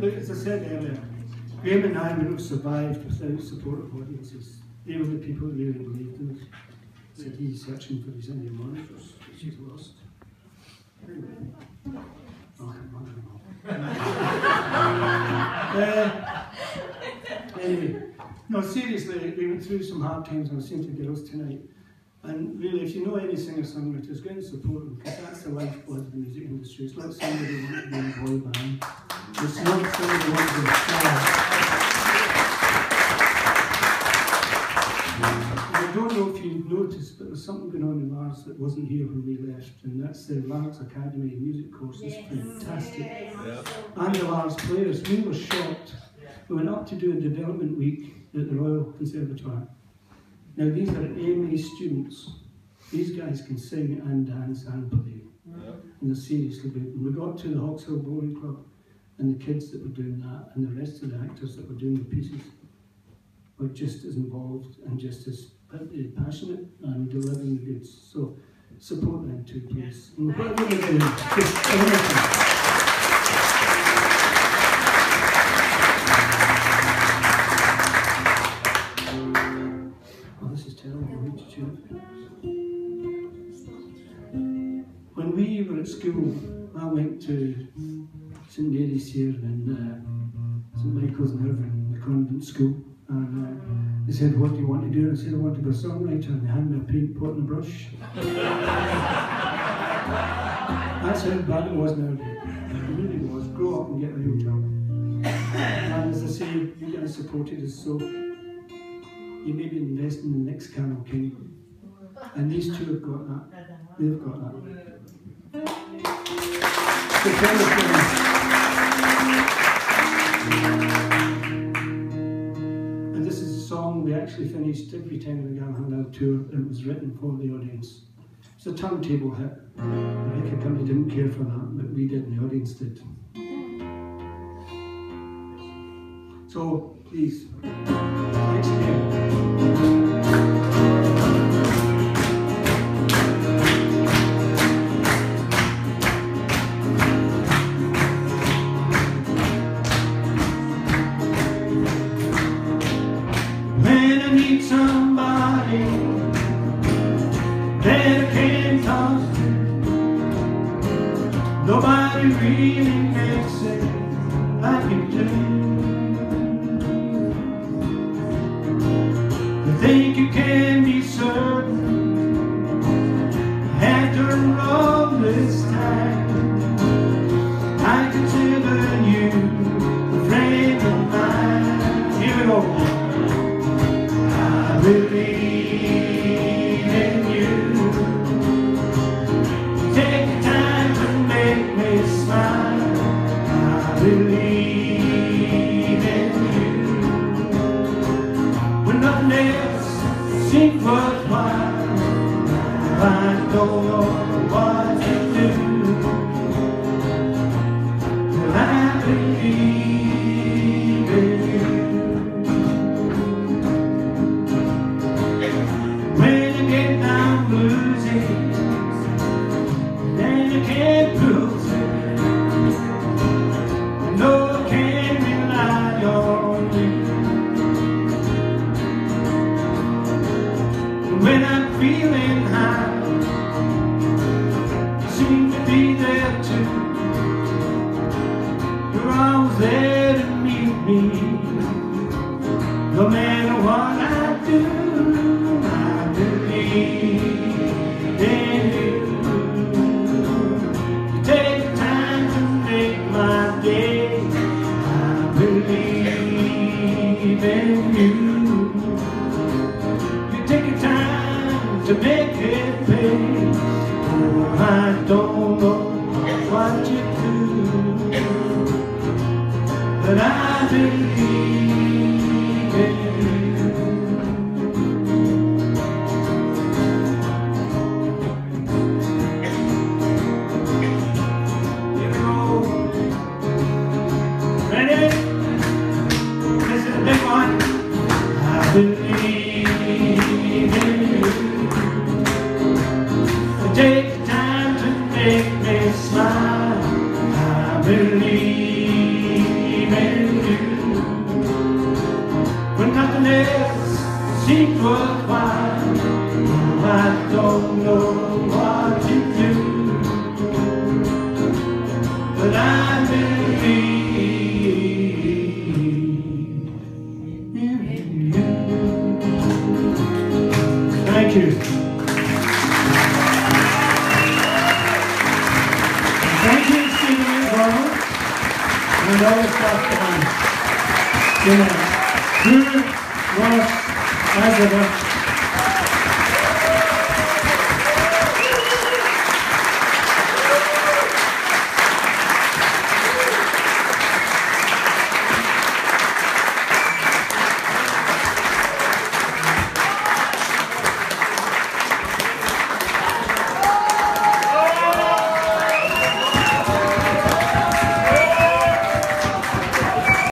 as I said earlier, Graham and I would have survived without supportive audiences. They were the people that really believed in us. Said he's searching for his Indian monitors, which he's lost. Anyway, no, seriously, we went through some hard times. I was saying to girls tonight, and really, if you know any singer-songwriters, go and support them, because that's the lifeblood of the music industry. It's not somebody who wants to be in a boy band. It's not somebody who wants to be a star. I don't know if you've noticed, but there's something going on in Lars that wasn't here when we left, and that's the Lars Academy music course. It's fantastic. Yeah. And the Lars players, we were shocked. We went up to do a development week at the Royal Conservatoire. Now these are AMA students. These guys can sing and dance and play. Yeah. And they're seriously good. And we got to the Hawkshill Bowling Club, and the kids that were doing that, and the rest of the actors that were doing the pieces, were just as involved and just as passionate and delivering the goods. So support them too, please. And whatever they do, just anything. Oh, this is terrible. I need to tune it. When we were at school, I went to St Mary's here in St Michael's in Irvine, the convent school. And they said, what do you want to do? And I said, I want to be a songwriter. And they handed me a paint pot and a brush. That's how bad it was now. It really was. Grow up and get a real job. And as I say, you guys supported us, so you may be investing in the next Carole King. And these two have got that. They've got that. So tell us, song we actually finished every time we got on our tour, and it was written for the audience. It's a turntable hit. The record company didn't care for that, but we did, and the audience did. So, please, thanks again. Somebody that can talk to, nobody really makes it like you do. I think you can be certain after all this time, I consider you a friend of mine. Here we go. I believe in you. Take the time to make me smile. I believe in you. When nothing else seems worthwhile, I don't know what to do, but I believe in you. Then you can't prove it. No, I can't rely on you. When I'm feeling high, you seem to be there too. You're always there to meet me. No matter what I do, I believe in you. You take the time to make my day. I believe in you. You take your time to make it pay. Oh, I don't know what you do, but I believe in you. I believe in you. Take the time to make me smile. I believe in when nothing else seems worthwhile. I don't know what to do, but I believe in you. Thank you. Thank you, Stephen Garland, and all the staff behind. Good, Ross, as ever.